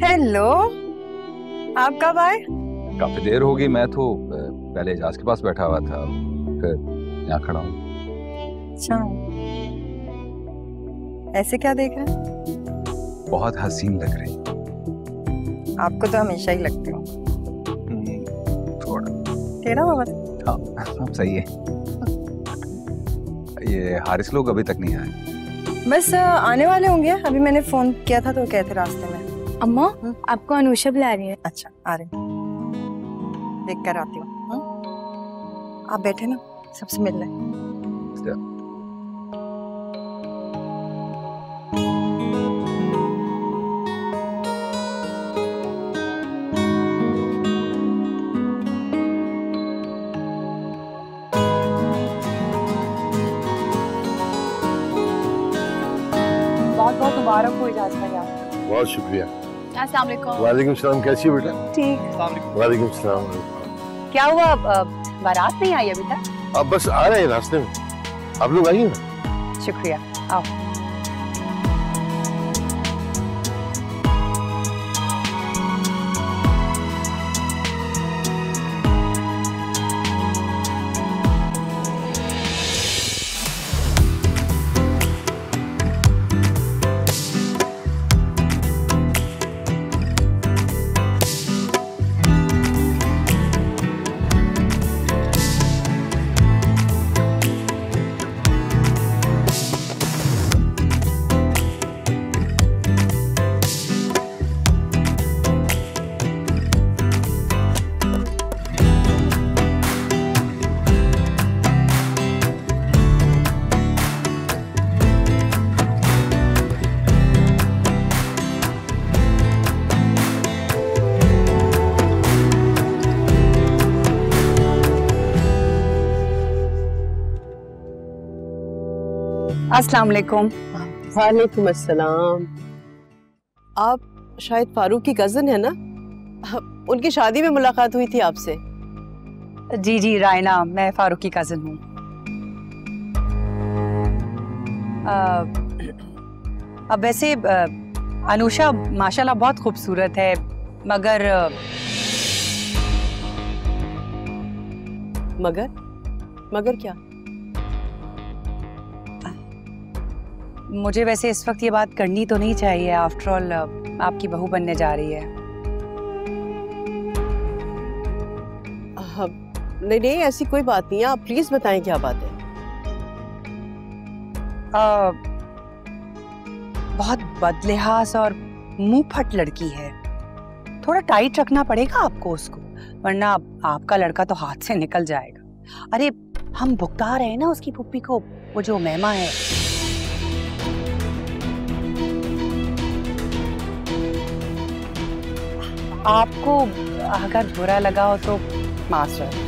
Hello, आप कब आए? काफी देर हो गई। मैं तो पहले एजाज के पास बैठा हुआ था, फिर यहाँ खड़ा हूँ। अच्छा, ऐसे क्या देख रहे हैं? बहुत हसीन लग रही। आपको तो हमेशा ही लगती हो। थोड़ा टेढ़ा हुआ बस। हाँ, सही है। ये हारिस लोग अभी तक नहीं आए। बस आने वाले होंगे। अभी मैंने फोन किया था तो वो कहते रास्ते में। अम्मा, आपको अनुषा बुला रही है। अच्छा, आ रहे, देख कर आती हूँ। आप बैठे ना, सबसे मिल लें। बहुत बहुत मुबारक हो इजाज भाई आपको। बहुत शुक्रिया। अस्सलाम वालेकुम। वालेकुम सलाम। कैसी हो बेटा? ठीक। वालेकुम सलाम। क्या हुआ, बारात नहीं आई अभी तक? अब बस आ रहे हैं रास्ते में। आप लोग आइए ना। शुक्रिया, आओ। अस्सलाम वालेकुम। वालेकुम अस्सलाम। आप शायद फारूक की कजन है ना? उनकी शादी में मुलाकात हुई थी आपसे। जी जी रायना, मैं फारूक की कजिन हूँ। अब वैसे अनुषा माशाल्लाह बहुत खूबसूरत है, मगर मगर क्या? मुझे वैसे इस वक्त ये बात करनी तो नहीं चाहिए। आफ्टर ऑल आपकी बहू बनने जा रही है। नहीं नहीं, ऐसी कोई बात नहीं है। आप प्लीज बताएं क्या बात है। बहुत बदलिहाज और मुंह फट लड़की है। थोड़ा टाइट रखना पड़ेगा आपको उसको, वरना आपका लड़का तो हाथ से निकल जाएगा। अरे हम भुगता रहे हैं ना उसकी पुप्पी को, वो जो मेहमा है। आपको अगर बुरा लगा हो तो माफ करें।